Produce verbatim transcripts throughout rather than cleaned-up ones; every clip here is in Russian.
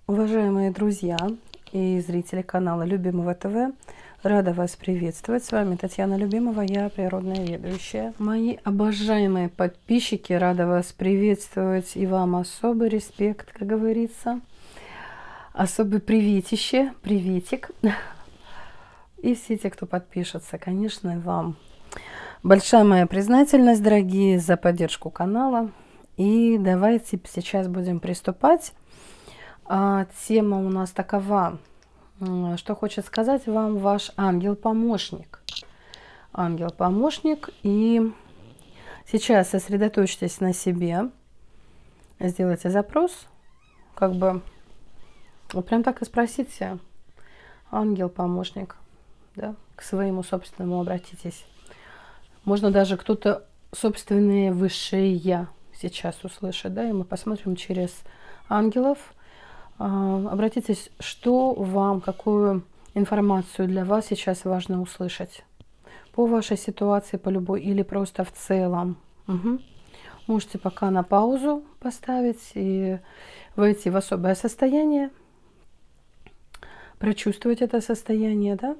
Уважаемые друзья и зрители канала Любимого ТВ, рада вас приветствовать. С вами Татьяна Любимова, я природная ведущая. Мои обожаемые подписчики, рада вас приветствовать, и вам особый респект, как говорится. Особый приветище, приветик. И все те, кто подпишется, конечно, вам большая моя признательность, дорогие, за поддержку канала. И давайте сейчас будем приступать. А, тема у нас такова, что хочет сказать вам ваш ангел-помощник. Ангел-помощник. И сейчас сосредоточьтесь на себе, сделайте запрос, как бы, вот прям так и спросите: ангел-помощник, да, к своему собственному обратитесь. Можно даже кто-то собственное высшее я сейчас услышит, да, и мы посмотрим через ангелов. Обратитесь, что вам, какую информацию для вас сейчас важно услышать по вашей ситуации, по любой, или просто в целом. Угу. Можете пока на паузу поставить и войти в особое состояние, прочувствовать это состояние, да,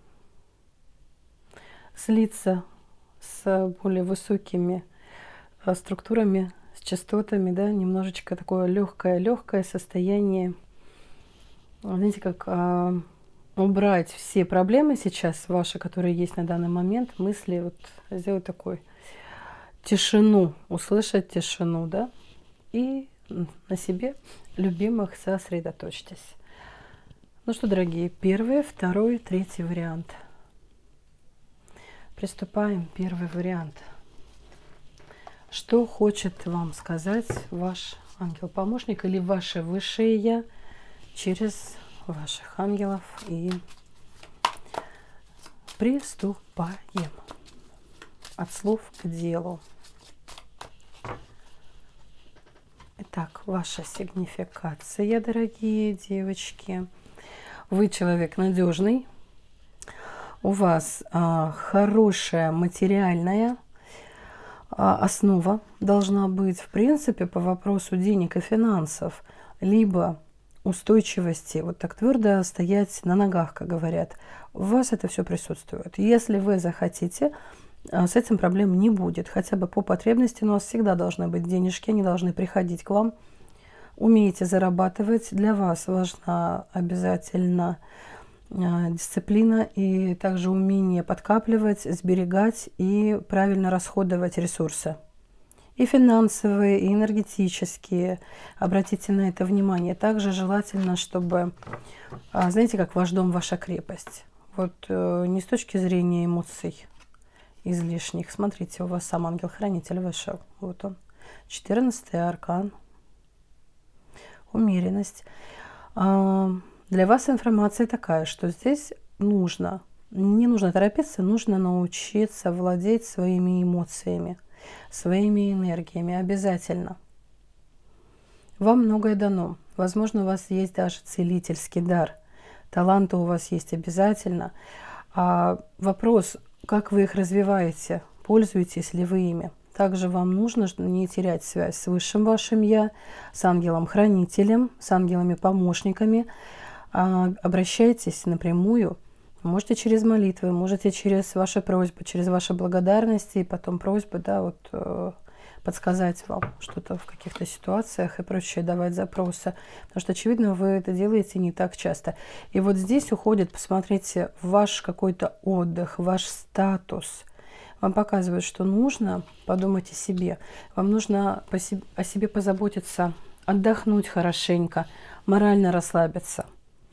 слиться с более высокими структурами, с частотами, да, немножечко такое легкое-легкое состояние. Знаете, как а, убрать все проблемы сейчас ваши, которые есть на данный момент, мысли, вот сделать такой тишину, услышать тишину, да, и на себе любимых сосредоточьтесь. Ну что, дорогие, первый, второй, третий вариант. Приступаем. Первый вариант. Что хочет вам сказать ваш ангел-помощник или ваше высшее я через ваших ангелов? И приступаем. От слов к делу. Итак, ваша сигнификация, дорогие девочки. Вы человек надежный. У вас а, хорошая материальная основа должна быть, в принципе, по вопросу денег и финансов, либо устойчивости, вот так твердо стоять на ногах, как говорят. У вас это все присутствует. Если вы захотите, с этим проблем не будет. Хотя бы по потребности, но у вас всегда должны быть денежки, они должны приходить к вам. Умеете зарабатывать. Для вас важна обязательно дисциплина и также умение подкапливать, сберегать и правильно расходовать ресурсы. И финансовые, и энергетические. Обратите на это внимание. Также желательно, чтобы, знаете, как ваш дом, ваша крепость. Вот не с точки зрения эмоций излишних. Смотрите, у вас сам ангел-хранитель вышел. Вот он. четырнадцатый аркан. Умеренность. Для вас информация такая, что здесь нужно, не нужно торопиться, нужно научиться владеть своими эмоциями, своими энергиями обязательно. Вам многое дано. Возможно, у вас есть даже целительский дар. Таланты у вас есть обязательно. А вопрос, как вы их развиваете, пользуетесь ли вы ими. Также вам нужно не терять связь с высшим вашим я, с ангелом-хранителем, с ангелами-помощниками. Обращайтесь напрямую, можете через молитвы, можете через ваши просьбы, через ваши благодарности, и потом просьбы, да, вот э, подсказать вам что-то в каких-то ситуациях и прочее, давать запросы. Потому что, очевидно, вы это делаете не так часто. И вот здесь уходит, посмотрите, ваш какой-то отдых, ваш статус. Вам показывают, что нужно подумать о себе. Вам нужно по себе, о себе позаботиться, отдохнуть хорошенько, морально расслабиться.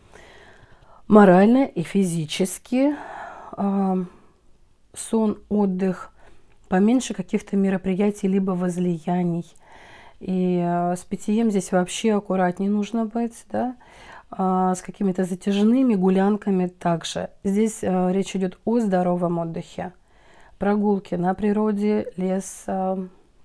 Морально и физически, э, сон, отдых, поменьше каких-то мероприятий, либо возлияний. И э, с питьем здесь вообще аккуратнее нужно быть, да, э, с какими-то затяжными гулянками также. Здесь э, речь идет о здоровом отдыхе. Прогулки на природе, лес, э,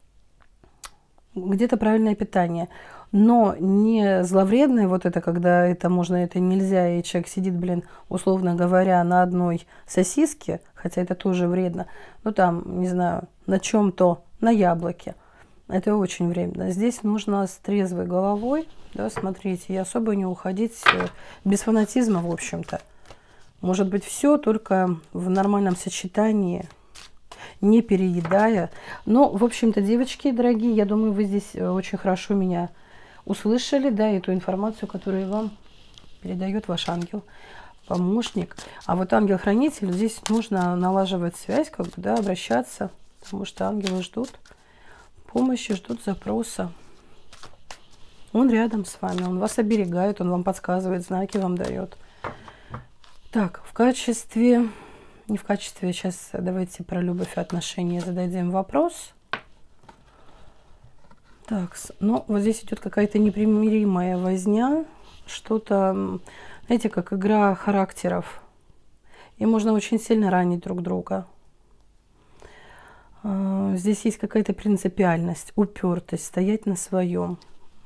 где-то правильное питание. Но не зловредное, вот это, когда это можно, это нельзя, и человек сидит, блин, условно говоря, на одной сосиске, хотя это тоже вредно, ну там, не знаю, на чем-то, на яблоке. Это очень временно. Здесь нужно с трезвой головой, да, смотрите, и особо не уходить без фанатизма, в общем-то. Может быть, все только в нормальном сочетании, не переедая. Но, в общем-то, девочки дорогие, я думаю, вы здесь очень хорошо меня услышали, да, эту информацию, которую вам передает ваш ангел, помощник. А вот ангел-хранитель, здесь нужно налаживать связь, как бы, да, обращаться, потому что ангелы ждут помощи, ждут запроса. Он рядом с вами, он вас оберегает, он вам подсказывает, знаки вам дает. Так, в качестве, не в качестве, сейчас давайте про любовь и отношения зададим вопрос. Так, ну вот здесь идет какая-то непримиримая возня, что-то, знаете, как игра характеров. И можно очень сильно ранить друг друга. Здесь есть какая-то принципиальность, упертость, стоять на своем.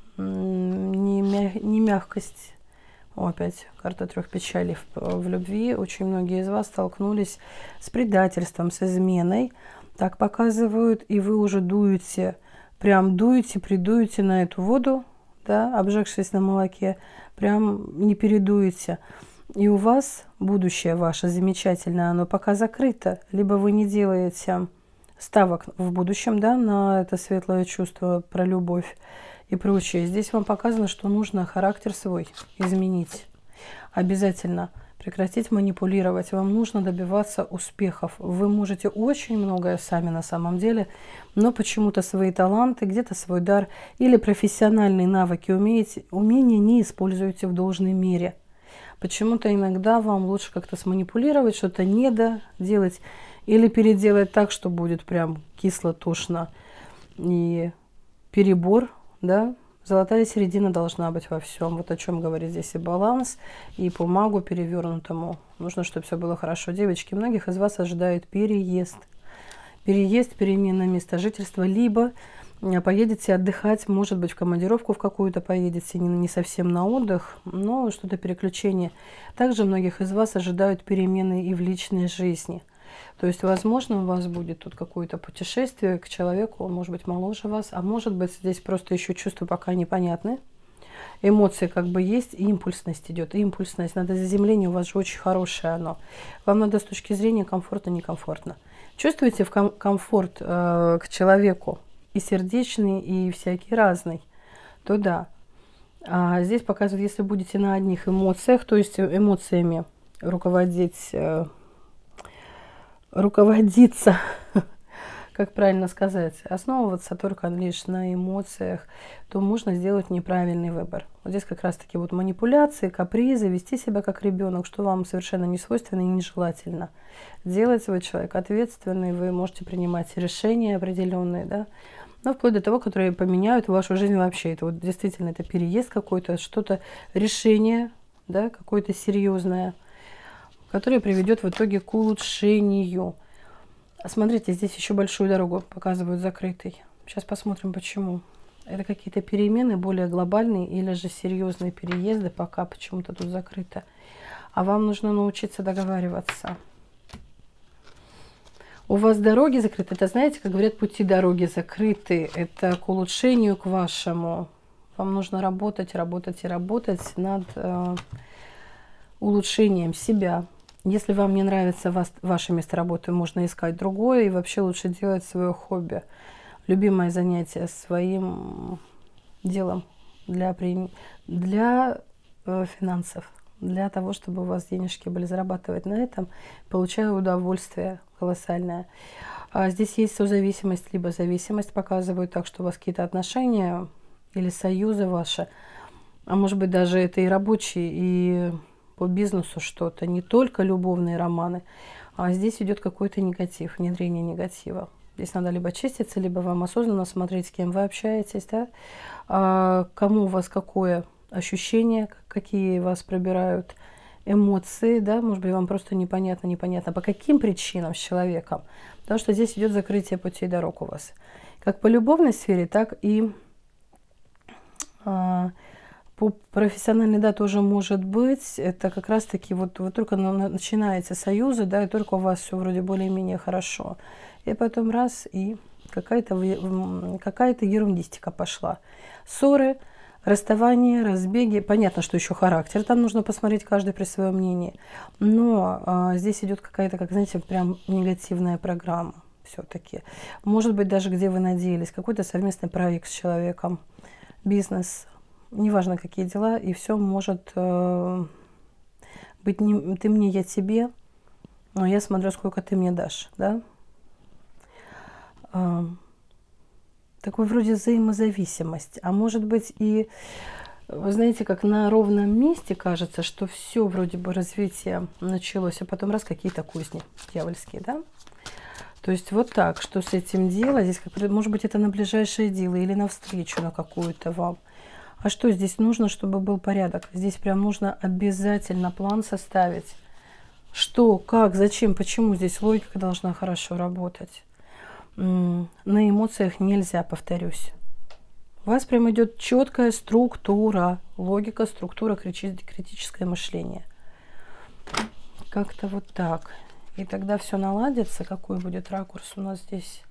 Не, мя не мягкость. О, опять карта трех печалей в, в любви. Очень многие из вас столкнулись с предательством, с изменой. Так показывают, и вы уже дуете, прям дуете, придуете на эту воду, да, обжегшись на молоке, прям не передуете. И у вас будущее ваше замечательное, оно пока закрыто. Либо вы не делаете ставок в будущем, да, на это светлое чувство про любовь и прочее. Здесь вам показано, что нужно характер свой изменить. Обязательно прекратить манипулировать. Вам нужно добиваться успехов. Вы можете очень многое сами на самом деле, но почему-то свои таланты, где-то свой дар или профессиональные навыки, умеете, умения не используете в должной мере. Почему-то иногда вам лучше как-то сманипулировать, что-то недоделать или переделать так, что будет прям кисло, тошно и перебор, да. Золотая середина должна быть во всем. Вот о чем говорит здесь и баланс, и по магу перевернутому. Нужно, чтобы все было хорошо. Девочки, многих из вас ожидает переезд. Переезд, перемена места жительства, либо поедете отдыхать, может быть, в командировку в какую-то поедете, не, не совсем на отдых, но что-то переключение. Также многих из вас ожидают перемены и в личной жизни. То есть, возможно, у вас будет тут какое-то путешествие к человеку, он может быть моложе вас, а может быть, здесь просто еще чувства пока непонятны. Эмоции как бы есть, импульсность идет. Импульсность, надо заземление у вас же очень хорошее оно. Вам надо с точки зрения комфорта, некомфортно. Чувствуете в ком комфорт э, к человеку, и сердечный, и всякий разный, то да. А здесь показывают, если будете на одних эмоциях, то есть эмоциями руководить... Э, руководиться, как правильно сказать, основываться только лишь на эмоциях, то можно сделать неправильный выбор. Вот здесь как раз-таки вот манипуляции, капризы, вести себя как ребенок, что вам совершенно не свойственно и нежелательно. Делать свой человек ответственный, вы можете принимать решения определенные, да, но вплоть до того, которые поменяют вашу жизнь вообще. Это вот действительно это переезд какой-то, что-то, решение, да, какое-то серьезное, которое приведет в итоге к улучшению. Смотрите, здесь еще большую дорогу показывают закрытой. Сейчас посмотрим, почему. Это какие-то перемены более глобальные или же серьезные переезды, пока почему-то тут закрыто. А вам нужно научиться договариваться. У вас дороги закрыты. Это, знаете, как говорят, пути дороги закрыты. Это к улучшению, к вашему. Вам нужно работать, работать и работать над э, улучшением себя. Если вам не нравится вас, ваше место работы, можно искать другое. И вообще лучше делать свое хобби. Любимое занятие своим делом для, для э, финансов. Для того, чтобы у вас денежки были, зарабатывать на этом, получая удовольствие колоссальное. А здесь есть созависимость, либо зависимость. Показывают так, что у вас какие-то отношения или союзы ваши. А может быть, даже это и рабочие, и... по бизнесу что-то, не только любовные романы, а здесь идет какой-то негатив, внедрение негатива. Здесь надо либо чиститься, либо вам осознанно смотреть, с кем вы общаетесь, да? А кому у вас какое ощущение, какие вас пробирают эмоции, да? Может быть, вам просто непонятно, непонятно, по каким причинам с человеком. Потому что здесь идет закрытие путей дорог у вас. Как по любовной сфере, так и... А, по профессиональной, да, тоже может быть. Это как раз-таки вот вы только начинаете союзы, да, и только у вас все вроде более-менее хорошо. И потом раз, и какая-то какая-то ерундистика пошла. Ссоры, расставания, разбеги. Понятно, что еще характер. Там нужно посмотреть каждый при своем мнении. Но а, здесь идет какая-то, как знаете, прям негативная программа все-таки. Может быть, даже где вы надеялись. Какой-то совместный проект с человеком. Бизнес. Неважно, какие дела. И все может э, быть не, ты мне, я тебе. Но я смотрю, сколько ты мне дашь. Да? А, такой вроде взаимозависимость. А может быть и, вы знаете, как на ровном месте кажется, что все вроде бы развитие началось, а потом раз какие-то кузни дьявольские, да? То есть вот так, что с этим делать? Здесь, как, может быть, это на ближайшее дело или на встречу на какую-то вам. А что здесь нужно, чтобы был порядок? Здесь прям нужно обязательно план составить. Что, как, зачем, почему здесь логика должна хорошо работать. На эмоциях нельзя, повторюсь. У вас прям идет четкая структура, логика, структура, критическое мышление. Как-то вот так. И тогда все наладится. Какой будет ракурс у нас здесь?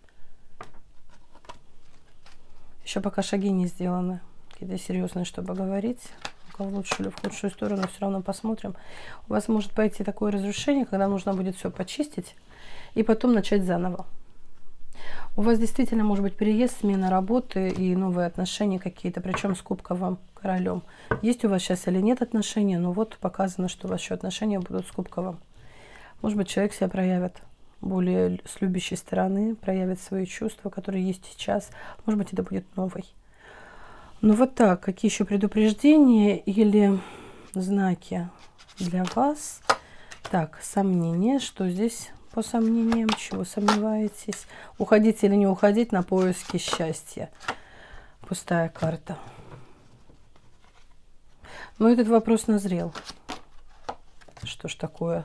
Еще пока шаги не сделаны. Какие-то серьезные, чтобы говорить. В лучшую или в худшую сторону, все равно посмотрим. У вас может пойти такое разрушение, когда нужно будет все почистить и потом начать заново. У вас действительно может быть переезд, смена работы и новые отношения какие-то, причем с кубковым королем. Есть у вас сейчас или нет отношений, но вот показано, что у вас еще отношения будут с кубковым. Может быть, человек себя проявит более с любящей стороны, проявит свои чувства, которые есть сейчас. Может быть, это будет новый. Ну вот так, какие еще предупреждения или знаки для вас? Так, сомнения, что здесь по сомнениям, чего сомневаетесь? Уходить или не уходить на поиски счастья? Пустая карта. Но этот вопрос назрел. Что ж такое?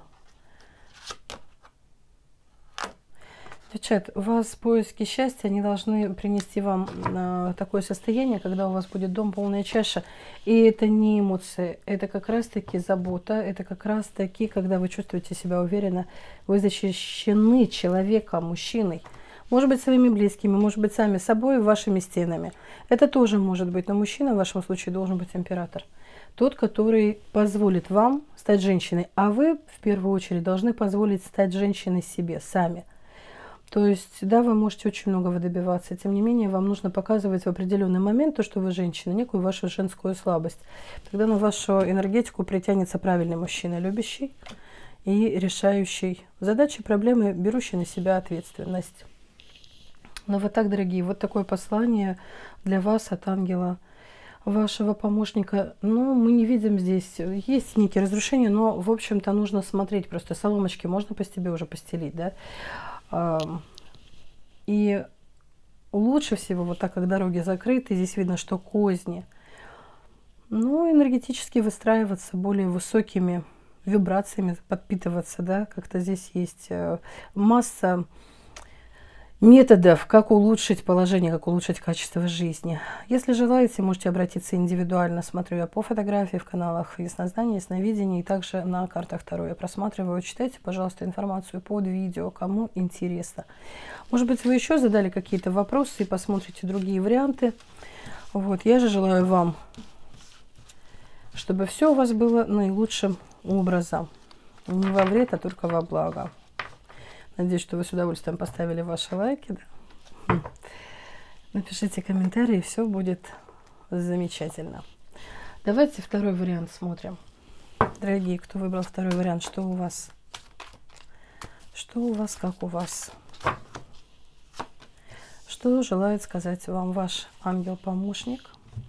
Девчат, у вас поиски счастья, они должны принести вам э, такое состояние, когда у вас будет дом, полная чаша. И это не эмоции, это как раз-таки забота, это как раз-таки, когда вы чувствуете себя уверенно, вы защищены человеком, мужчиной. Может быть, своими близкими, может быть, сами собой, вашими стенами. Это тоже может быть, но мужчина в вашем случае должен быть император. Тот, который позволит вам стать женщиной, а вы, в первую очередь, должны позволить стать женщиной себе, сами. То есть, да, вы можете очень многого добиваться, тем не менее, вам нужно показывать в определенный момент то, что вы женщина, некую вашу женскую слабость. Тогда на вашу энергетику притянется правильный мужчина, любящий и решающий задачи, проблемы, берущий на себя ответственность. Ну вот так, дорогие, вот такое послание для вас от ангела, вашего помощника. Ну, мы не видим здесь, есть некие разрушения, но, в общем-то, нужно смотреть, просто соломочки можно по себе уже постелить, да. И лучше всего, вот так как дороги закрыты, здесь видно, что козни, ну, энергетически выстраиваться более высокими вибрациями, подпитываться, да, как-то здесь есть масса методов, как улучшить положение, как улучшить качество жизни. Если желаете, можете обратиться индивидуально. Смотрю я по фотографии в каналах Яснознание, Ясновидение, и также на картах Таро я просматриваю. Читайте, пожалуйста, информацию под видео, кому интересно. Может быть, вы еще задали какие-то вопросы и посмотрите другие варианты. Вот, я же желаю вам, чтобы все у вас было наилучшим образом. Не во вред, а только во благо. Надеюсь, что вы с удовольствием поставили ваши лайки. Да? Напишите комментарии, все будет замечательно. Давайте второй вариант смотрим. Дорогие, кто выбрал второй вариант, что у вас? Что у вас, как у вас? Что желает сказать вам ваш ангел-помощник?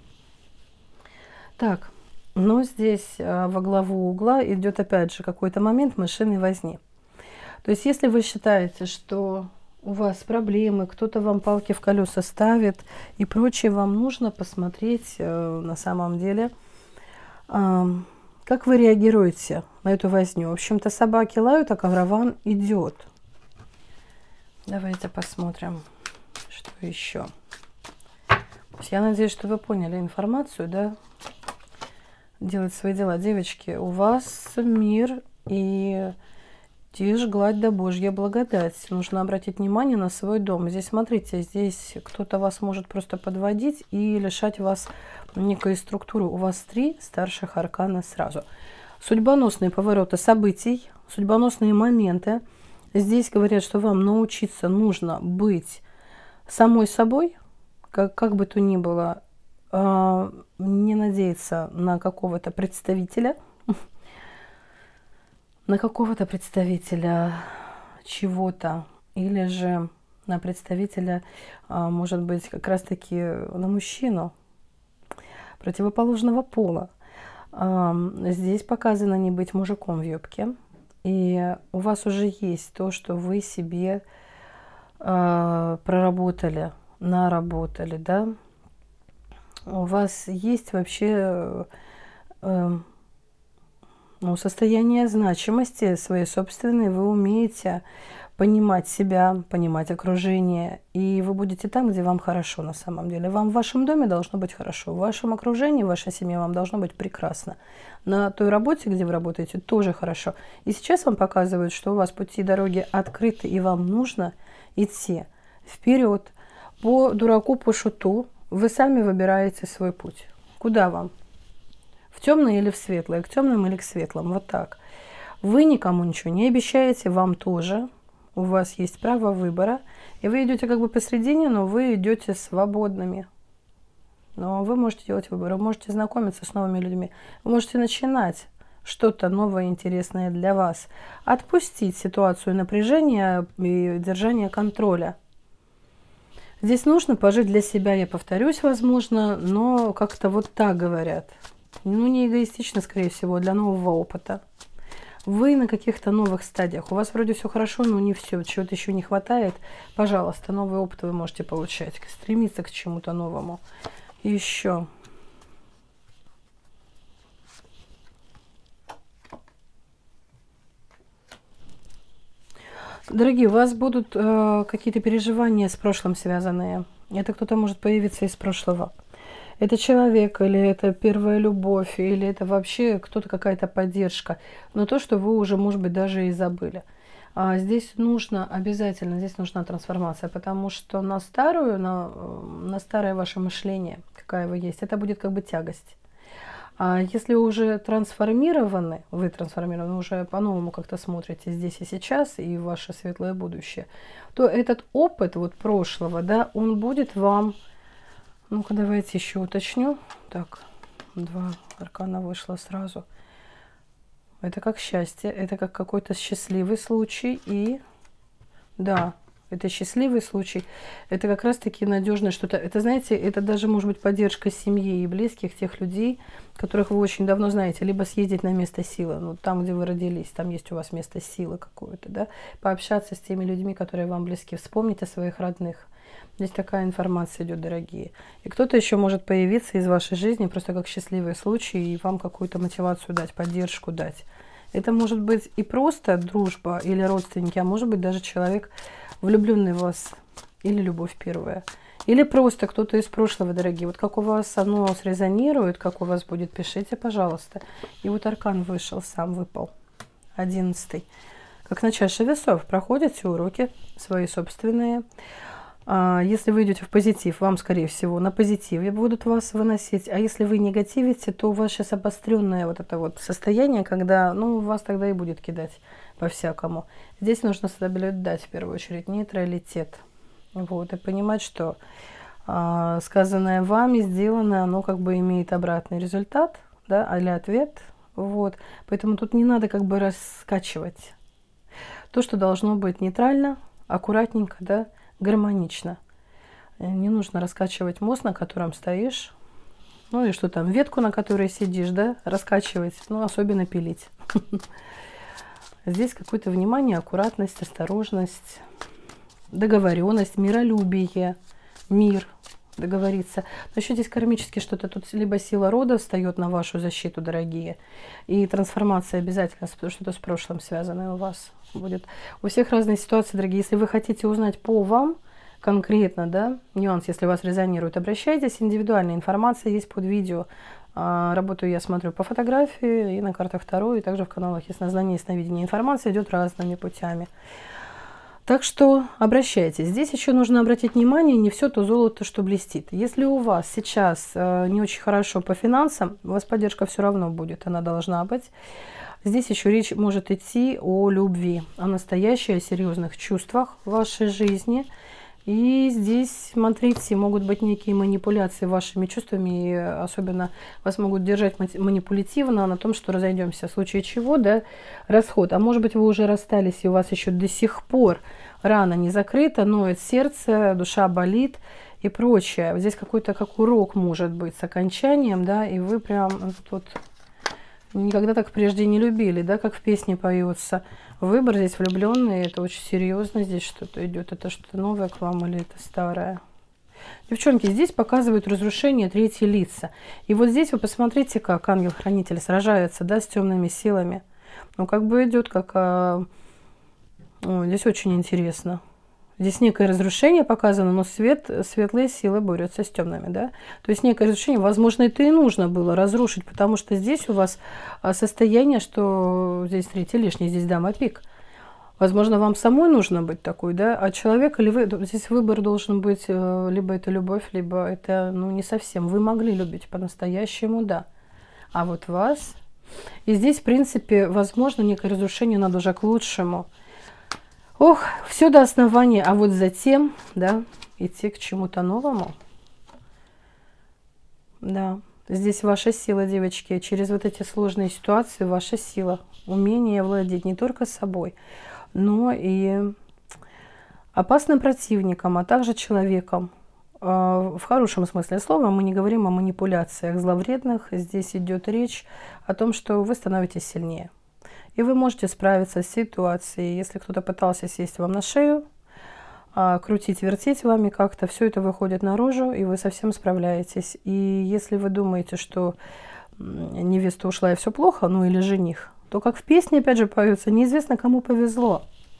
Так, но здесь во главу угла идет опять же какой-то момент мышиной возни. То есть, если вы считаете, что у вас проблемы, кто-то вам палки в колеса ставит и прочее, вам нужно посмотреть э, на самом деле, э, как вы реагируете на эту возню. В общем-то, собаки лают, а караван идет. Давайте посмотрим, что еще. Я надеюсь, что вы поняли информацию, да? Делать свои дела. Девочки, у вас мир и Тишь, гладь да Божья благодать. Нужно обратить внимание на свой дом. Здесь, смотрите, здесь кто-то вас может просто подводить и лишать вас некой структуры. У вас три старших аркана сразу. Судьбоносные повороты событий, судьбоносные моменты. Здесь говорят, что вам научиться нужно быть самой собой, как, как бы то ни было, э, не надеяться на какого-то представителя, на какого-то представителя чего-то, или же на представителя, может быть, как раз-таки на мужчину противоположного пола. Здесь показано не быть мужиком в юбке, и у вас уже есть то, что вы себе проработали, наработали, да? У вас есть вообще ну, состояние значимости своей собственной, вы умеете понимать себя, понимать окружение, и вы будете там, где вам хорошо на самом деле. Вам в вашем доме должно быть хорошо, в вашем окружении, в вашей семье вам должно быть прекрасно. На той работе, где вы работаете, тоже хорошо. И сейчас вам показывают, что у вас пути и дороги открыты, и вам нужно идти вперед. По дураку, по шуту вы сами выбираете свой путь. Куда вам? В темное или в светлое, к темным или к светлым, вот так. Вы никому ничего не обещаете, вам тоже. У вас есть право выбора. И вы идете как бы посредине, но вы идете свободными. Но вы можете делать выбор, вы можете знакомиться с новыми людьми. Вы можете начинать что-то новое, интересное для вас. Отпустить ситуацию напряжения и держания контроля. Здесь нужно пожить для себя, я повторюсь, возможно, но как-то вот так говорят. Ну, не эгоистично, скорее всего, для нового опыта. Вы на каких-то новых стадиях. У вас вроде все хорошо, но не все. Чего-то еще не хватает. Пожалуйста, новый опыт вы можете получать. Стремиться к чему-то новому. И еще. Дорогие, у вас будут э, какие-то переживания с прошлым связанные. Это кто-то может появиться из прошлого. Это человек, или это первая любовь, или это вообще кто-то, какая-то поддержка. Но то, что вы уже, может быть, даже и забыли. А здесь нужно обязательно, здесь нужна трансформация, потому что на старую, на, на старое ваше мышление, какая вы есть, это будет как бы тягость. А если уже трансформированы, вы трансформированы, уже по-новому как-то смотрите здесь и сейчас, и в ваше светлое будущее, то этот опыт вот прошлого, да, он будет вам... Ну-ка, давайте еще уточню. Так, два аркана вышло сразу. Это как счастье, это как какой-то счастливый случай. И да, это счастливый случай. Это как раз-таки надежное что-то. Это, знаете, это даже может быть поддержка семьи и близких, тех людей, которых вы очень давно знаете. Либо съездить на место силы, ну, там, где вы родились, там есть у вас место силы какое-то, да. Пообщаться с теми людьми, которые вам близки. Вспомнить о своих родных. Здесь такая информация идет, дорогие. И кто-то еще может появиться из вашей жизни просто как счастливый случай и вам какую-то мотивацию дать, поддержку дать. Это может быть и просто дружба или родственники, а может быть даже человек, влюбленный в вас, или любовь первая. Или просто кто-то из прошлого, дорогие. Вот как у вас оно срезонирует, как у вас будет, пишите, пожалуйста. И вот аркан вышел, сам выпал. Одиннадцатый. Как на чаше весов. Проходите уроки свои собственные. Если вы идете в позитив, вам, скорее всего, на позитиве будут вас выносить. А если вы негативите, то у вас сейчас обостренное вот это вот состояние, когда, ну, вас тогда и будет кидать по-всякому. Здесь нужно соблюдать, в первую очередь, нейтралитет. Вот, и понимать, что а, сказанное вами, сделанное, оно как бы имеет обратный результат, да, или ответ. Вот. Поэтому тут не надо как бы раскачивать. То, что должно быть нейтрально, аккуратненько, да, гармонично. Не нужно раскачивать мост, на котором стоишь. Ну и что там, ветку, на которой сидишь, да, раскачивать. Ну, особенно пилить. Здесь какое-то внимание, аккуратность, осторожность, договоренность, миролюбие, мир, договориться. Но еще здесь кармически что-то. Тут либо сила рода встает на вашу защиту, дорогие. И трансформация обязательно, что-то с прошлым связанное у вас будет. У всех разные ситуации, дорогие. Если вы хотите узнать по вам конкретно, да, нюанс, если вас резонирует, обращайтесь. Индивидуальная информация есть под видео. Работаю я, смотрю по фотографии и на картах Таро, и также в каналах яснознания и ясновидения. Информация идет разными путями. Так что обращайтесь. Здесь еще нужно обратить внимание, не все то золото, что блестит. Если у вас сейчас не очень хорошо по финансам, у вас поддержка все равно будет, она должна быть. Здесь еще речь может идти о любви, о настоящих, о серьезных чувствах в вашей жизни. И здесь, смотрите, могут быть некие манипуляции вашими чувствами, и особенно вас могут держать манипулятивно на том, что разойдемся, в случае чего, да, расход. А может быть, вы уже расстались, и у вас еще до сих пор рана не закрыта, ноет сердце, душа болит и прочее. Здесь какой-то как урок может быть с окончанием, да, и вы прям тут никогда так прежде не любили, да, как в песне поется. Выбор здесь влюбленный, это очень серьезно, здесь что-то идет, это что-то новое к вам или это старое. Девчонки, здесь показывают разрушение третьи лица. И вот здесь вы посмотрите, как ангел-хранитель сражается, да, с темными силами. Ну, как бы идет, как... А... О, здесь очень интересно. Здесь некое разрушение показано, но свет, светлые силы борются с темными, да. То есть некое разрушение, возможно, это и нужно было разрушить, потому что здесь у вас состояние, что здесь третий лишний, здесь дама пик. Возможно, вам самой нужно быть такой, да, а человек или вы, здесь выбор должен быть, либо это любовь, либо это, ну, не совсем. Вы могли любить по-настоящему, да, а вот вас. И здесь, в принципе, возможно, некое разрушение, надо уже к лучшему. Ох, все до основания, а вот затем, да, идти к чему-то новому. Да, здесь ваша сила, девочки, через вот эти сложные ситуации ваша сила, умение владеть не только собой, но и опасным противником, а также человеком. В хорошем смысле слова, мы не говорим о манипуляциях зловредных, здесь идет речь о том, что вы становитесь сильнее. И вы можете справиться с ситуацией. Если кто-то пытался сесть вам на шею, крутить, вертеть вами как-то, все это выходит наружу, и вы совсем справляетесь. И если вы думаете, что невеста ушла и все плохо, ну или жених, то как в песне опять же поется, неизвестно, кому повезло.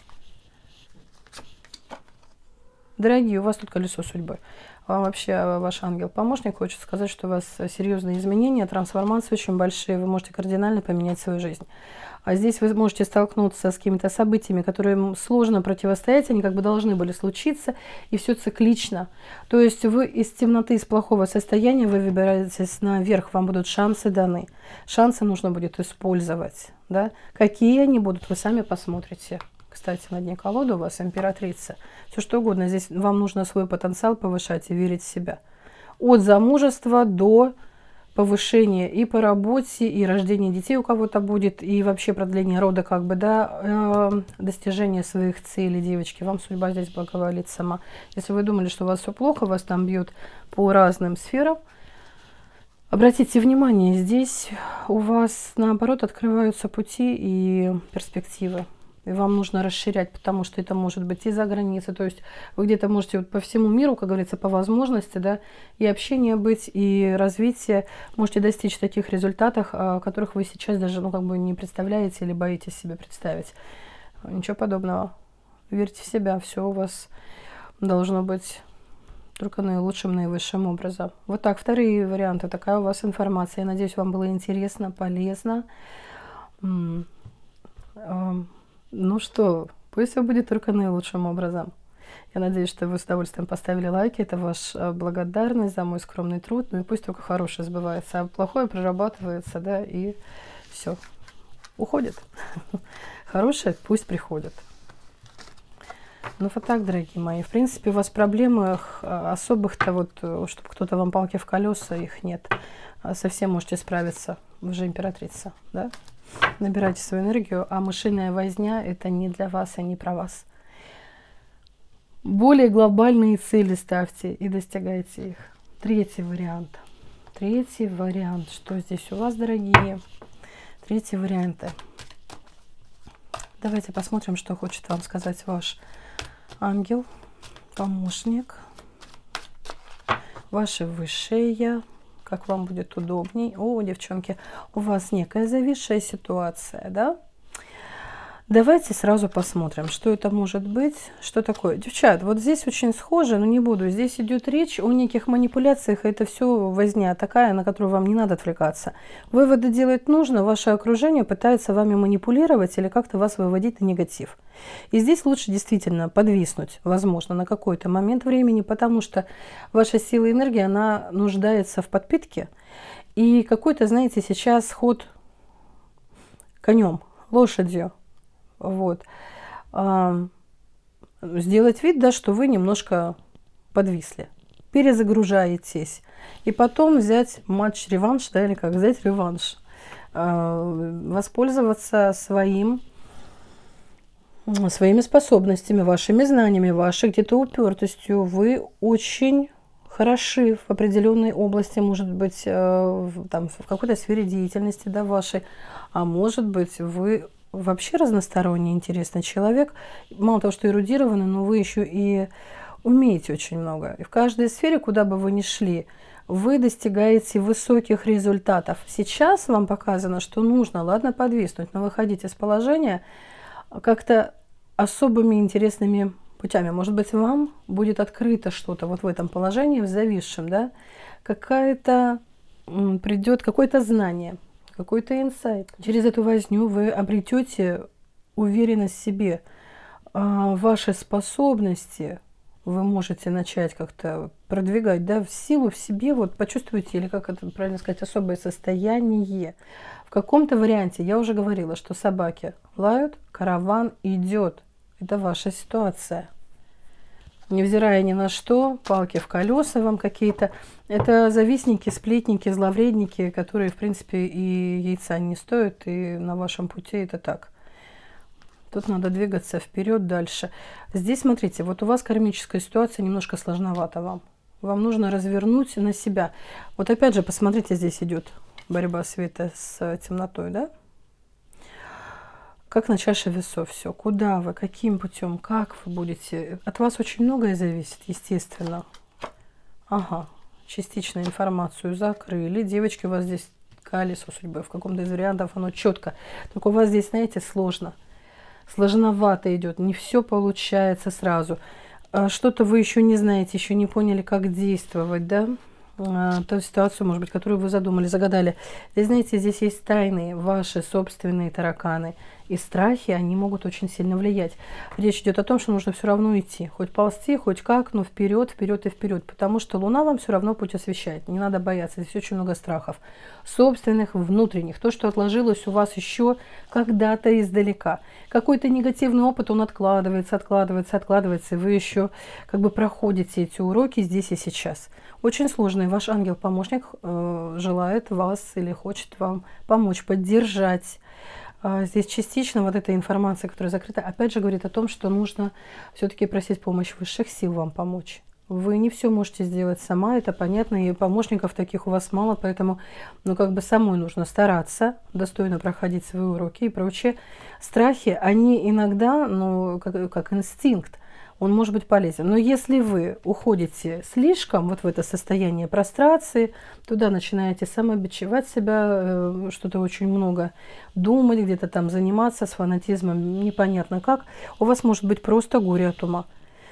Дорогие, у вас тут колесо судьбы. Вам вообще ваш ангел-помощник хочет сказать, что у вас серьезные изменения, трансформации очень большие, вы можете кардинально поменять свою жизнь. А здесь вы можете столкнуться с какими-то событиями, которым сложно противостоять, они как бы должны были случиться, и все циклично. То есть вы из темноты, из плохого состояния, вы выбираетесь наверх, вам будут шансы даны. Шансы нужно будет использовать. Да? Какие они будут, вы сами посмотрите. Кстати, на дне колоды у вас императрица. Все что угодно. Здесь вам нужно свой потенциал повышать и верить в себя. От замужества до повышения и по работе, и рождения детей у кого-то будет, и вообще продление рода, как бы, да, э, достижение своих целей, девочки. Вам судьба здесь благоволит сама. Если вы думали, что у вас все плохо, вас там бьют по разным сферам, обратите внимание, здесь у вас, наоборот, открываются пути и перспективы. И вам нужно расширять, потому что это может быть и за границей. То есть вы где-то можете вот по всему миру, как говорится, по возможности, да, и общение быть, и развитие. Можете достичь таких результатов, которых вы сейчас даже, ну, как бы не представляете или боитесь себе представить. Ничего подобного. Верьте в себя, все у вас должно быть только наилучшим, наивысшим образом. Вот так, вторые варианты. Такая у вас информация. Я надеюсь, вам было интересно, полезно. Ну что, пусть все будет только наилучшим образом. Я надеюсь, что вы с удовольствием поставили лайки. Это ваша благодарность за мой скромный труд. Ну и пусть только хорошее сбывается, а плохое прорабатывается, да, и все, уходит. Хорошее пусть приходит. Ну вот так, дорогие мои. В принципе, у вас проблемы особых-то, вот, чтобы кто-то вам палки в колеса, их нет. Совсем можете справиться. Вы же императрица, да? Набирайте свою энергию, а мышиная возня – это не для вас, а не про вас. Более глобальные цели ставьте и достигайте их. Третий вариант. Третий вариант. Что здесь у вас, дорогие? Третий вариант. Давайте посмотрим, что хочет вам сказать ваш ангел, помощник, ваше высшее я. Как вам будет удобней. О, девчонки, у вас некая зависшая ситуация, да? Давайте сразу посмотрим, что это может быть, что такое. Девчат, вот здесь очень схоже, но не буду. Здесь идет речь о неких манипуляциях, и это все возня такая, на которую вам не надо отвлекаться. Выводы делать нужно, ваше окружение пытается вами манипулировать или как-то вас выводить на негатив. И здесь лучше действительно подвиснуть, возможно, на какой-то момент времени, потому что ваша сила и энергия, она нуждается в подпитке. И какой-то, знаете, сейчас ход конем, лошадью. Вот. А, сделать вид, да, что вы немножко подвисли, перезагружаетесь, и потом взять матч-реванш, да, или как взять реванш, а, воспользоваться своим, своими способностями, вашими знаниями, вашей где-то упертостью. Вы очень хороши в определенной области, может быть, э, там, в какой-то сфере деятельности, да, вашей, а может быть, вы вообще разносторонний, интересный человек. Мало того, что эрудированный, но вы еще и умеете очень много. И в каждой сфере, куда бы вы ни шли, вы достигаете высоких результатов. Сейчас вам показано, что нужно, ладно, подвиснуть, но выходить из положения как-то особыми интересными путями. Может быть, вам будет открыто что-то вот в этом положении, в зависшем, да, какая-то придет какое-то знание, какой-то инсайт. Через эту возню вы обретете уверенность в себе, ваши способности вы можете начать как-то продвигать, да, в силу в себе, вот почувствуйте, или как это правильно сказать, особое состояние. В каком-то варианте, я уже говорила, что собаки лают, караван идет. Это ваша ситуация. Невзирая ни на что, палки в колеса вам какие-то. Это завистники, сплетники, зловредники, которые, в принципе, и яйца не стоят, и на вашем пути это так. Тут надо двигаться вперед дальше. Здесь, смотрите, вот у вас кармическая ситуация немножко сложновата вам. Вам нужно развернуть на себя. Вот опять же, посмотрите, здесь идет борьба света с темнотой, да? Как на чаше весов все. Куда вы, каким путем, как вы будете. От вас очень многое зависит, естественно. Ага, частично информацию закрыли. Девочки, у вас здесь колесо судьбы. В каком-то из вариантов оно четко. Только у вас здесь, знаете, сложно. Сложновато идет. Не все получается сразу. Что-то вы еще не знаете, еще не поняли, как действовать, да? Ту ситуацию, может быть, которую вы задумали, загадали. Здесь, знаете, здесь есть тайные, ваши собственные тараканы. И страхи, они могут очень сильно влиять. Речь идет о том, что нужно все равно идти. Хоть ползти, хоть как, но вперед, вперед и вперед. Потому что Луна вам все равно путь освещает. Не надо бояться, здесь очень много страхов. Собственных, внутренних. То, что отложилось у вас еще когда-то издалека. Какой-то негативный опыт, он откладывается, откладывается, откладывается. И вы еще как бы проходите эти уроки здесь и сейчас. Очень сложный. Ваш ангел-помощник э, желает вас или хочет вам помочь, поддержать. Здесь частично вот эта информация, которая закрыта, опять же говорит о том, что нужно все-таки просить помощь высших сил вам помочь. Вы не все можете сделать сама, это понятно, и помощников таких у вас мало, поэтому, ну, как бы самой нужно стараться, достойно проходить свои уроки и прочее. Страхи, они иногда, ну, как, как инстинкт, он может быть полезен. Но если вы уходите слишком вот в это состояние прострации, туда начинаете самобичевать себя, что-то очень много думать, где-то там заниматься с фанатизмом, непонятно как, у вас может быть просто горе от ума.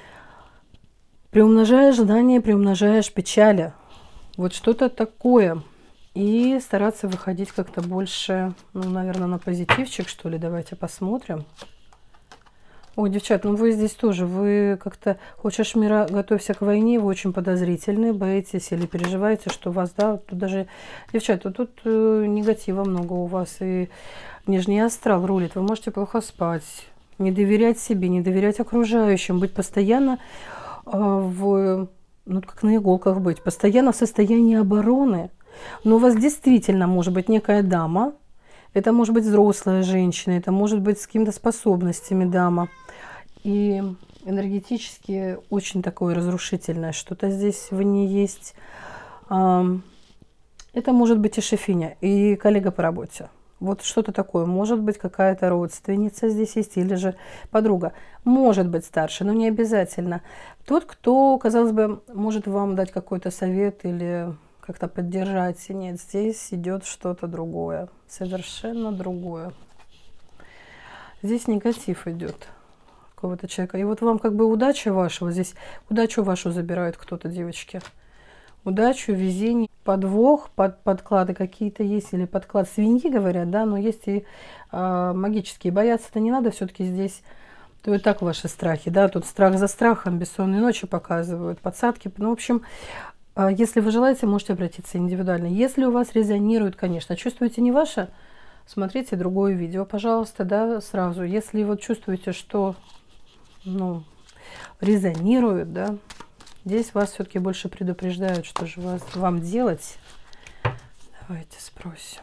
Приумножаешь желание, приумножаешь печали. Вот что-то такое. И стараться выходить как-то больше, ну, наверное, на позитивчик, что ли. Давайте посмотрим. Ой, девчат, ну вы здесь тоже, вы как-то, хочешь мира, готовься к войне, вы очень подозрительны, боитесь или переживаете, что вас, да, тут даже, девчат, вот тут э, негатива много у вас, и нижний астрал рулит, вы можете плохо спать, не доверять себе, не доверять окружающим, быть постоянно э, в, ну, как на иголках быть, постоянно в состоянии обороны, но у вас действительно может быть некая дама, это может быть взрослая женщина, это может быть с какими-то способностями дама. И энергетически очень такое разрушительное что-то здесь в ней есть. Это может быть и шефиня, и коллега по работе. Вот что-то такое. Может быть, какая-то родственница здесь есть, или же подруга. Может быть старше, но не обязательно. Тот, кто, казалось бы, может вам дать какой-то совет или как-то поддержать. Нет, здесь идет что-то другое. Совершенно другое. Здесь негатив идет какого-то человека. И вот вам как бы удача вашего, здесь удачу вашу забирают кто-то, девочки. Удачу, везение, подвох, под, подклады какие-то есть, или подклад свиньи, говорят, да, но есть и э, магические. Бояться-то не надо все-таки здесь. То и так ваши страхи, да, тут страх за страхом, бессонные ночи показывают, подсадки. Ну, в общем, э, если вы желаете, можете обратиться индивидуально. Если у вас резонирует, конечно, чувствуете не ваше, смотрите другое видео, пожалуйста, да, сразу. Если вот чувствуете, что, ну, резонирует, да, здесь вас все-таки больше предупреждают, что же вас, вам делать. Давайте спросим.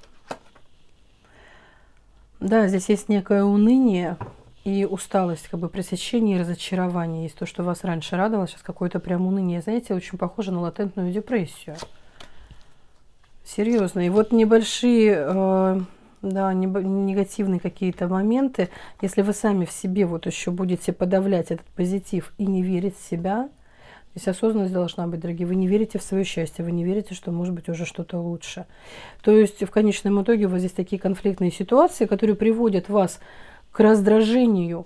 Да, здесь есть некое уныние и усталость, как бы пресечение и разочарование. Есть то, что вас раньше радовало, сейчас какое-то прям уныние. Знаете, очень похоже на латентную депрессию. Серьезно. И вот небольшие, э, да, негативные какие-то моменты, если вы сами в себе вот еще будете подавлять этот позитив и не верить в себя. Здесь осознанность должна быть, дорогие. Вы не верите в свое счастье, вы не верите, что может быть уже что-то лучше. То есть в конечном итоге у вас здесь такие конфликтные ситуации, которые приводят вас к раздражению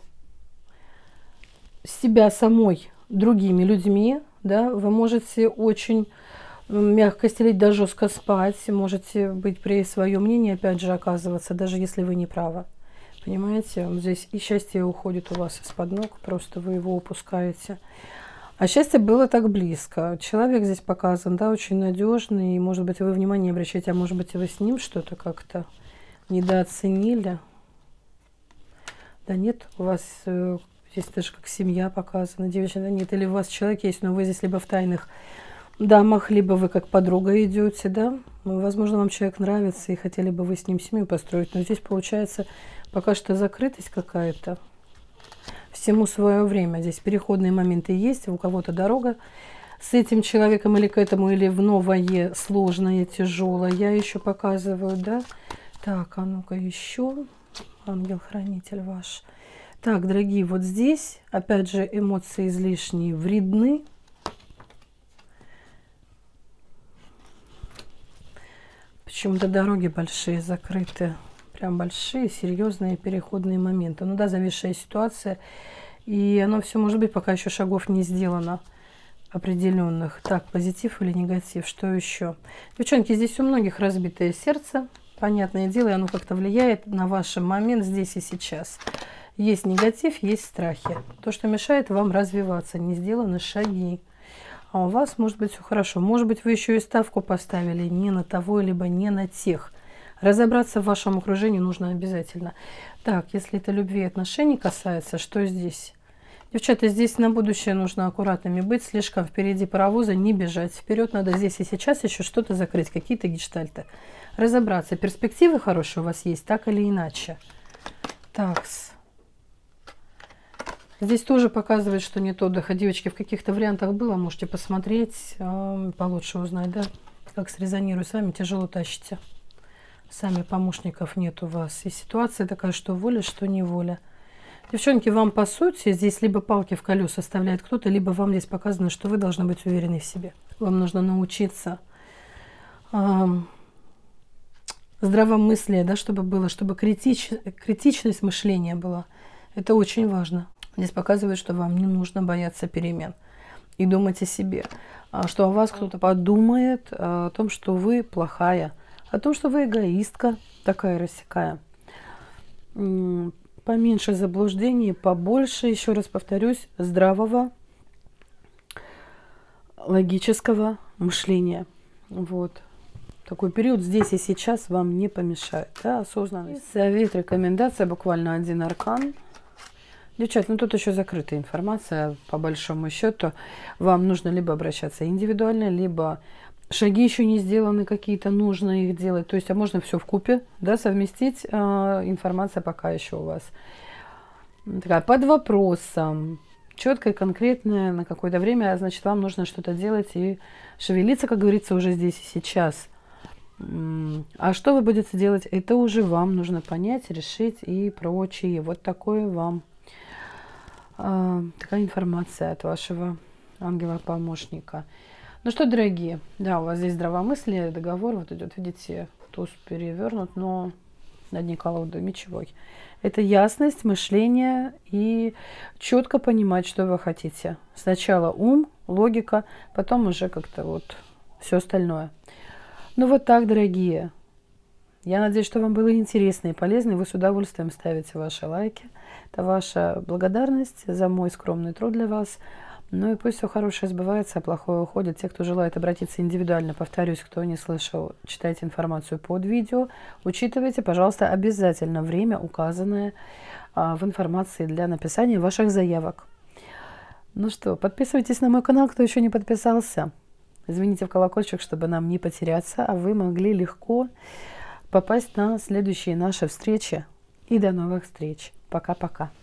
себя самой другими людьми. Да? Вы можете очень мягко стелить, да, жестко спать, можете быть при своем мнении, опять же, оказываться, даже если вы не правы. Понимаете? Здесь и счастье уходит у вас из-под ног, просто вы его упускаете. А счастье было так близко. Человек здесь показан, да, очень надежный. И, может быть, вы внимание обращаете, а может быть, вы с ним что-то как-то недооценили. Да нет, у вас э, здесь даже как семья показана, девочка, да нет. Или у вас человек есть, но вы здесь либо в тайных дамах, либо вы как подруга идете, да. Ну, возможно, вам человек нравится, и хотели бы вы с ним семью построить. Но здесь получается пока что закрытость какая-то. Всему свое время. Здесь переходные моменты есть, у кого-то дорога с этим человеком или к этому, или в новое, сложное, тяжелое. Я еще показываю, да. Так, а ну-ка еще. Ангел-хранитель ваш. Так, дорогие, вот здесь, опять же, эмоции излишние вредны. Почему-то дороги большие, закрыты. Прям большие, серьезные переходные моменты. Ну да, зависшая ситуация. И оно все может быть, пока еще шагов не сделано определенных. Так, позитив или негатив? Что еще? Девчонки, здесь у многих разбитое сердце. Понятное дело, и оно как-то влияет на ваш момент здесь и сейчас. Есть негатив, есть страхи. То, что мешает вам развиваться, не сделаны шаги. А у вас может быть все хорошо. Может быть, вы еще и ставку поставили не на того, либо не на тех. Разобраться в вашем окружении нужно обязательно. Так, если это любви и отношений касается, что здесь? Девчата, здесь на будущее нужно аккуратными быть, слишком впереди паровоза, не бежать вперед. Надо здесь и сейчас еще что-то закрыть, какие-то гештальты. Разобраться, перспективы хорошие у вас есть, так или иначе. Такс. Здесь тоже показывает, что нет отдыха. Девочки, в каких-то вариантах было, можете посмотреть, получше узнать, да, как срезонирует с вами, тяжело тащите. Сами помощников нет у вас. И ситуация такая, что воля, что неволя. Девчонки, вам по сути здесь либо палки в колеса оставляет кто-то, либо вам здесь показано, что вы должны быть уверены в себе. Вам нужно научиться э, здравомыслие, да, чтобы было, чтобы критич, критичность мышления была. Это очень важно. Здесь показывает, что вам не нужно бояться перемен и думать о себе. Что о вас кто-то подумает, о том, что вы плохая, о том, что вы эгоистка, такая рассекая. Поменьше заблуждений, побольше, еще раз повторюсь, здравого, логического мышления. Вот. Такой период здесь и сейчас вам не помешает. Да, осознанность. Совет, рекомендация, буквально один аркан. Девчат, ну тут еще закрытая информация, по большому счету. Вам нужно либо обращаться индивидуально, либо шаги еще не сделаны какие-то, нужно их делать. То есть, а можно все вкупе, да, совместить. Э, информация пока еще у вас такая под вопросом. Четкая, конкретная, на какое-то время, значит, вам нужно что-то делать и шевелиться, как говорится, уже здесь и сейчас. А что вы будете делать, это уже вам нужно понять, решить и прочее. Вот такое вам, э, такая информация от вашего ангела-помощника. Ну что, дорогие, да, у вас здесь здравомыслие, договор вот идет, видите, туз перевернут, но на дне колоды мечевой. Это ясность мышления и четко понимать, что вы хотите. Сначала ум, логика, потом уже как-то вот все остальное. Ну вот так, дорогие. Я надеюсь, что вам было интересно и полезно, и вы с удовольствием ставите ваши лайки. Это ваша благодарность за мой скромный труд для вас. Ну и пусть все хорошее сбывается, а плохое уходит. Те, кто желает обратиться индивидуально, повторюсь, кто не слышал, читайте информацию под видео. Учитывайте, пожалуйста, обязательно время, указанное а, в информации для написания ваших заявок. Ну что, подписывайтесь на мой канал, кто еще не подписался. Звоните в колокольчик, чтобы нам не потеряться, а вы могли легко попасть на следующие наши встречи. И до новых встреч. Пока-пока.